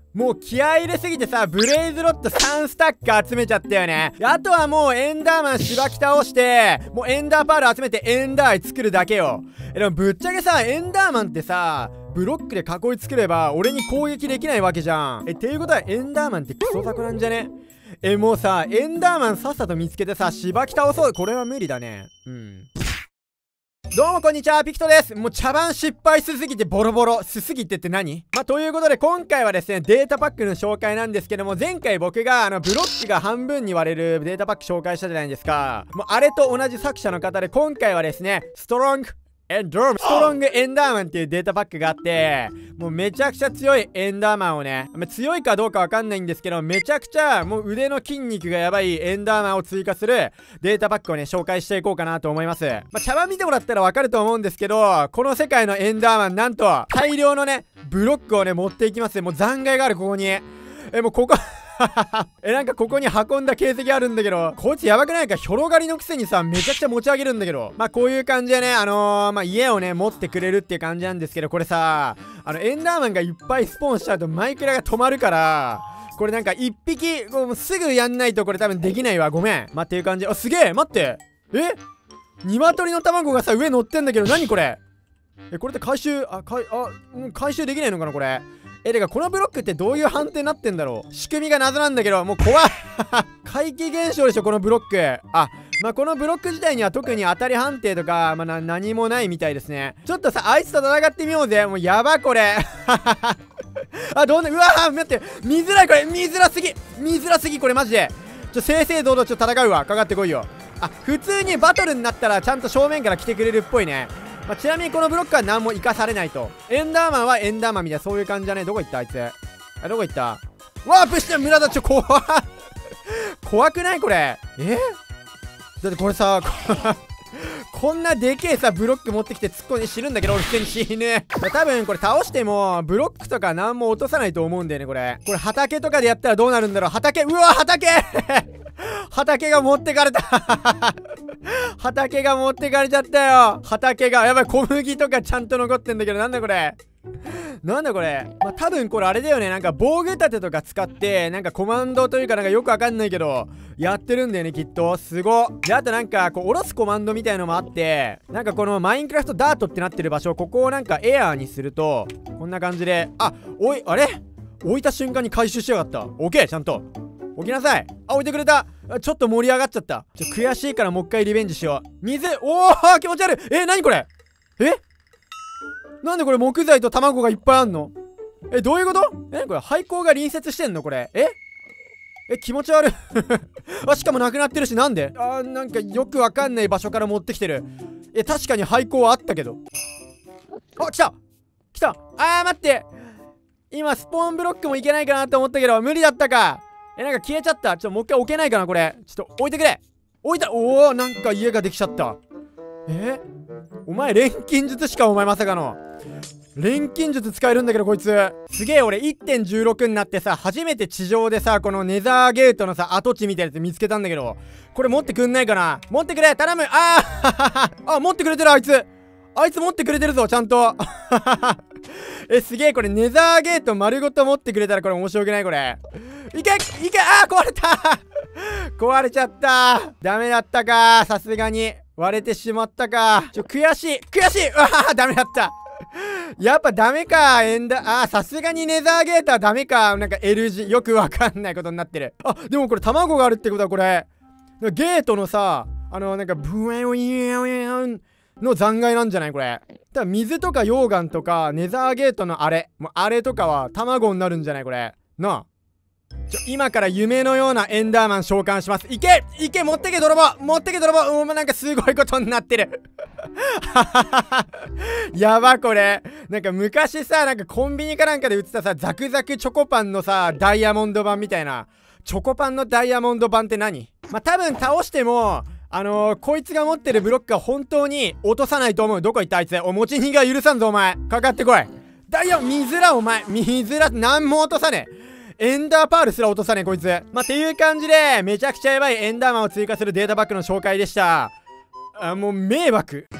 もう気合い入れすぎてさ、ブレイズロッド3スタック集めちゃったよね。あとはもうエンダーマンしばき倒して、もうエンダーパール集めてエンダーアイ作るだけよ。でもぶっちゃけさ、エンダーマンってさ、ブロックで囲い作れば俺に攻撃できないわけじゃん。っていうことはエンダーマンってクソ雑魚なんじゃね？もうさ、エンダーマンさっさと見つけてさ、しばき倒そう。これは無理だね。どうもこんにちは、ピクトです。もう茶番失敗しすぎてボロボロしすぎてって何？ということで今回はですね、データパックの紹介なんですけども、前回僕がブロックが半分に割れるデータパック紹介したじゃないですか。もうあれと同じ作者の方で、今回はですね、ストロングエンダーマンっていうデータパックがあって、もうめちゃくちゃ強いエンダーマンをね、強いかどうかわかんないんですけど、めちゃくちゃもう腕の筋肉がやばいエンダーマンを追加するデータパックをね、紹介していこうかなと思います。茶番見てもらったらわかると思うんですけど、この世界のエンダーマン、なんと大量のね、ブロックをね、持っていきますね。もう残骸がある、ここに。もうここなんかここに運んだ形跡あるんだけど、こいつやばくないか？広がりのくせにさ、めちゃくちゃ持ち上げるんだけど。こういう感じでね、家をね、持ってくれるっていう感じなんですけど、これさ、エンダーマンがいっぱいスポーンしちゃうとマイクラが止まるから、これなんか一匹、もうすぐやんないとこれ多分できないわ。ごめん。っていう感じ。すげえ待って。鶏の卵がさ、上乗ってんだけど、何これ？これって回収できないのかなこれ。てかこのブロックってどういう判定になってんだろう？仕組みが謎なんだけど、もう怖っ怪奇現象でしょこのブロック。このブロック自体には特に当たり判定とか、何もないみたいですね。ちょっとさ、あいつと戦ってみようぜ。もうやばこれうわー待って、見づらいこれ、見づらすぎこれマジで。正々堂々戦うわ。かかってこいよ。普通にバトルになったらちゃんと正面から来てくれるっぽいね。ちなみにこのブロックは何も生かされないと。エンダーマンはエンダーマンみたいな、そういう感じだね。どこ行ったあいつ。どこ行った？ワープして村田怖くないこれ。だってこれさこんなでけえさ、ブロック持ってきて突っ込んで死ぬんだけど、俺普通に死ぬ多分これ倒してもブロックとか何も落とさないと思うんだよね、これ畑とかでやったらどうなるんだろう。畑が持ってかれた畑が持ってかれちゃったよ。やばい、小麦とかちゃんと残ってんだけど、なんだこれ。多分これあれだよね。なんか防具立てとか使ってなんかコマンドというかなんかよくわかんないけどやってるんだよね、きっと。すごっ。であとなんかこう下ろすコマンドみたいのもあって、なんかこのマインクラフトダートってなってる場所、ここをなんかエアーにするとこんな感じで、あれ置いた瞬間に回収しやがった。オッケー、ちゃんと置きなさい。置いてくれた。ちょっと盛り上がっちゃった。悔しいからもう一回リベンジしよう。水、気持ち悪い。何これ。なんでこれ木材と卵がいっぱいあんの？どういうこと？これ廃校が隣接してんのこれ。気持ち悪いしかもなくなってるし、なんで？なんかよくわかんない場所から持ってきてる。確かに廃校はあったけど。来た待って、今スポーンブロックもいけないかなって思ったけど無理だったか。なんか消えちゃった。もう一回置けないかなこれ。置いてくれ。置いた。なんか家ができちゃった。お前錬金術しか、お前まさかの錬金術使えるんだけどこいつ。すげえ。俺 1.16 になってさ、初めて地上でさ、このネザーゲートのさ跡地みたいなやつ見つけたんだけど、これ持ってくんないかな。持ってくれ、頼む。持ってくれてる。あいつ持ってくれてるぞちゃんとすげえ。これネザーゲート丸ごと持ってくれたらこれ面白くない？これいけ壊れた壊れちゃった。ダメだったか。さすがに割れてしまったか。悔しい。ダメだった。やっぱダメか。さすがにネザーゲートはダメか。なんか L 字よくわかんないことになってる。でもこれ卵があるってことはこれゲートのさ、なんかブエウィンの残骸なんじゃない？これ多分水とか溶岩とかネザーゲートのあれとかは卵になるんじゃない？これなあ。今から夢のようなエンダーマン召喚します。いけ持ってけ泥棒。なんかすごいことになってるやばこれ。なんか昔さ、なんかコンビニかなんかで売ってたさ、ザクザクチョコパンのさダイヤモンド版みたいな。チョコパンのダイヤモンド版って何？多分倒してもこいつが持ってるブロックは本当に落とさないと思う。どこ行ったあいつ。持ち逃げは許さんぞお前。かかってこい。水らお前。なんも落とさねえ。エンダーパールすら落とさねえこいつ。っていう感じでめちゃくちゃやばいエンダーマンを追加するデータパックの紹介でした。もう迷惑。